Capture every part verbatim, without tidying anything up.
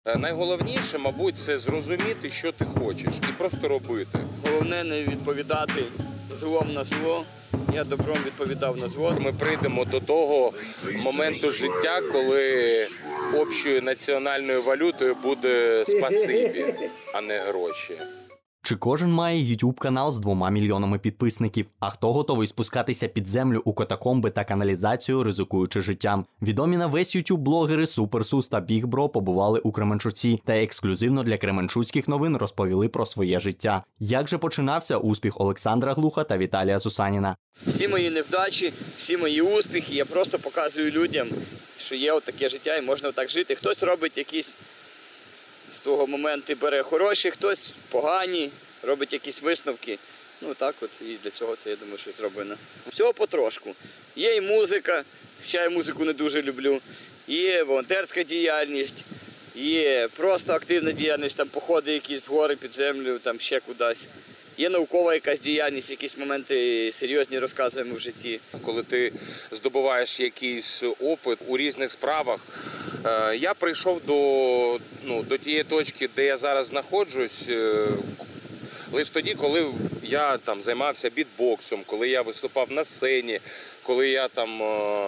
Найголовніше, мабуть, це зрозуміти, що ти хочеш, і просто робити. Головне не відповідати злом на зло. Я добром відповідав на зло. Ми прийдемо до того моменту життя, коли общою національною валютою буде спасибі, а не гроші. Чи кожен має ютуб-канал з двома мільйонами підписників? А хто готовий спускатися під землю у катакомби та каналізацію, ризикуючи життям? Відомі на весь ютуб-блогери Суперсус та Біг Бро побували у Кременчуці та ексклюзивно для кременчуцьких новин розповіли про своє життя. Як же починався успіх Олександра Глуха та Віталія Сусаніна? Всі мої невдачі, всі мої успіхи, я просто показую людям, що є отаке життя і можна так жити. Хтось робить якісь з того моменту бере хороші, хтось погані, робить якісь висновки. Ну так от, і для цього це, я думаю, що зроблено. Всього потрошку. Є і музика, хоча я музику не дуже люблю, є волонтерська діяльність, є просто активна діяльність, там походи якісь в гори, під землю, там ще кудись. Є наукова якась діяльність, якісь моменти серйозні розказуємо в житті. Коли ти здобуваєш якийсь опит у різних справах, я прийшов до, ну, до тієї точки, де я зараз знаходжусь, лише тоді, коли я там займався бітбоксом, коли я виступав на сцені, коли я там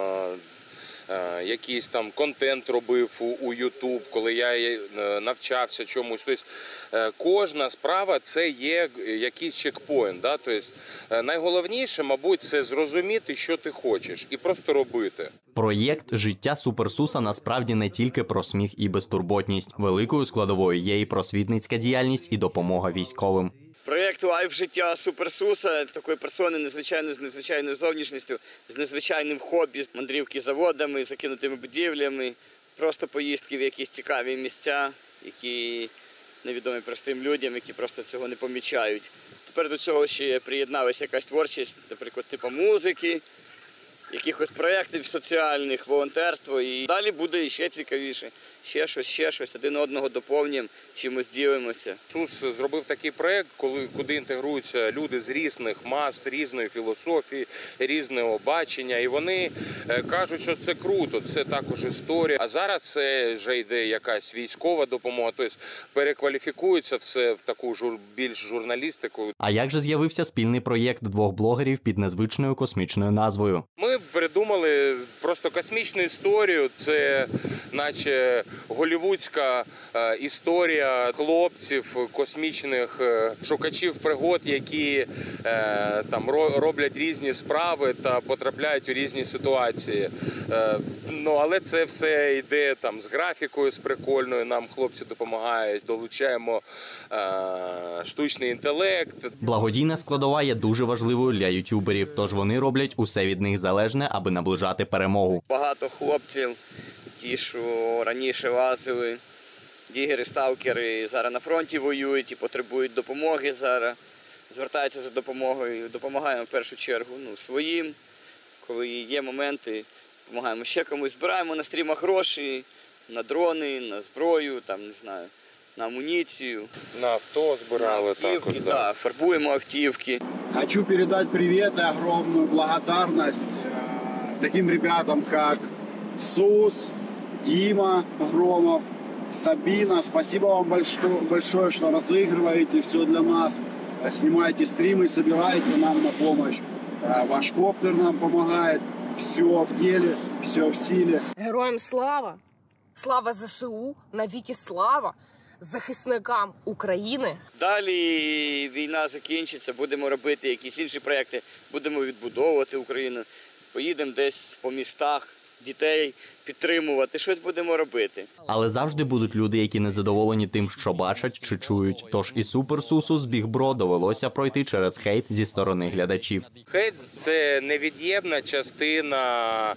якийсь там контент робив у YouTube, коли я навчався чомусь. Тобто, кожна справа – це є якийсь чекпоінт. Да? Тобто, найголовніше, мабуть, це зрозуміти, що ти хочеш, і просто робити. Проєкт «Життя Суперсуса» насправді не тільки про сміх і безтурботність. Великою складовою є і просвітницька діяльність, і допомога військовим. Проєкт «Лайф життя Суперсуса» – такої персони незвичайної, з незвичайною зовнішністю, з незвичайним хобі, мандрівки заводами, закинутими будівлями, просто поїздки в якісь цікаві місця, які невідомі простим людям, які просто цього не помічають. Тепер до цього ще приєдналася якась творчість, наприклад, типу музики, якихось проєктів соціальних, волонтерство. І далі буде ще цікавіше. Ще щось, ще щось, один одного доповнюємо, чимось ділимося. Сус зробив такий проєкт, коли, куди інтегруються люди з різних мас, різної філософії, різного бачення. І вони кажуть, що це круто, це також історія. А зараз це вже йде якась військова допомога, тобто перекваліфікується все в таку жур, більш журналістику. А як же з'явився спільний проєкт двох блогерів під незвичною космічною назвою? Ми придумали просто космічну історію, це наче голлівудська е, історія хлопців, космічних е, шукачів пригод, які е, там роблять різні справи та потрапляють у різні ситуації. Е, ну, але це все йде там з графікою, з прикольною, нам хлопці допомагають, долучаємо е, штучний інтелект. Благодійна складова є дуже важливою для ютуберів, тож вони роблять усе від них залежне, аби наближати перемогу. Багато хлопців, ті, що раніше лазили, дігери, сталкери, зараз на фронті воюють і потребують допомоги зараз. Звертаються за допомогою, допомагаємо в першу чергу ну, своїм, коли є моменти, допомагаємо ще комусь. Збираємо на стрімах гроші, на дрони, на зброю, там, не знаю, на амуніцію. На авто збирали на автівки, також, да. Да, фарбуємо автівки. Хочу передать привет и огромную благодарность э, таким ребятам, как Сус, Дима Громов, Сабина. Спасибо вам большое, большое, что разыгрываете все для нас. Снимаете стримы, собираете нам на помощь. Ваш коптер нам помогает. Все в деле, все в силе. Героям слава! Слава ЗСУ! Навіки слава! Захисникам України. Далі війна закінчиться, будемо робити якісь інші проєкти, будемо відбудовувати Україну, поїдемо десь по містах, дітей підтримувати, щось будемо робити. Але завжди будуть люди, які не задоволені тим, що бачать чи чують. Тож і Суперсусу з Біг Бро довелося пройти через хейт зі сторони глядачів. Хейт – це невід'ємна частина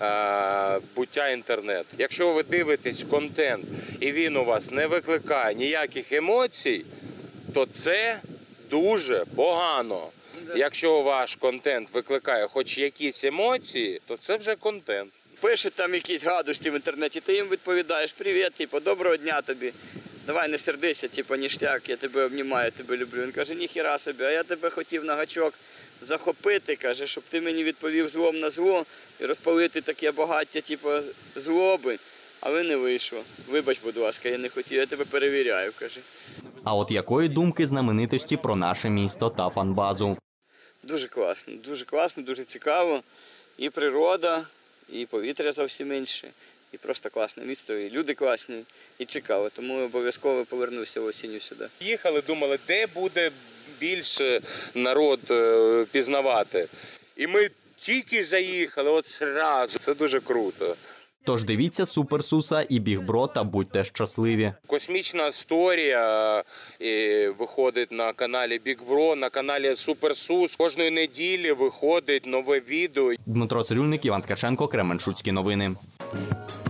е, буття інтернету. Якщо ви дивитесь контент і він у вас не викликає ніяких емоцій, то це дуже погано. Якщо ваш контент викликає хоч якісь емоції, то це вже контент. Пишуть там якісь гадості в інтернеті, ти їм відповідаєш: привіт, типу, доброго дня тобі, давай не сердися, типу, ніштяк, я тебе обнімаю, тебе люблю. Він каже: ніхіра собі, а я тебе хотів на гачок захопити, каже, щоб ти мені відповів злом на зло і розпалити таке багаття, типу, злоби. Але не вийшло. Вибач, будь ласка, я не хотів, я тебе перевіряю, каже. А от якої думки знаменитості про наше місто та фан-базу? Дуже класно, дуже класно, дуже цікаво. І природа, і повітря зовсім інше. І просто класне місто, і люди класні, і цікаво. Тому обов'язково повернуся осінню сюди. Їхали, думали, де буде більше народ е, пізнавати. І ми тільки заїхали, от зразу. Це дуже круто. Тож дивіться Супер Суса і Біг Бро та будьте щасливі. Космічна історія е, виходить на каналі Біг Бро, на каналі Супер Сус. Кожної неділі виходить нове відео. Дмитро Цирюльник, Іван Ткаченко, Кременчуцькі новини.